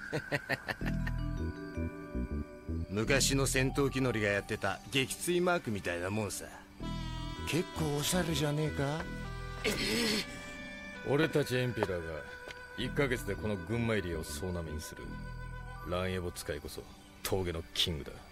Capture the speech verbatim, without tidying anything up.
昔の戦闘機乗りがやってた撃墜マークみたいなもんさ。結構おしゃれじゃねえか。 俺たちエンペラーがいっかげつでこの群馬エリアを総なめにする。ランエボ使いこそ峠のキングだ。